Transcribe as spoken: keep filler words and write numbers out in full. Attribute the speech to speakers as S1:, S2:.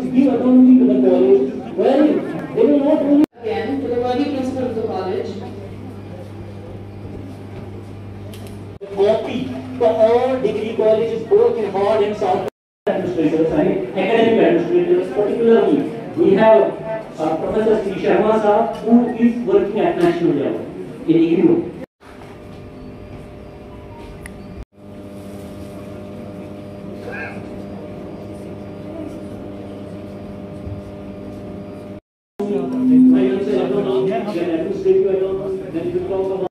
S1: give autonomy to the college, where they will not only
S2: again to the worthy principal of the college.
S1: Copy for all degree colleges, both in hard and soft administrators and academic administrators. Particularly, we have uh, Professor Sri Sharma Saab, who is working at national level in I G N O. I don't know, administrative, I don't know, then you talk about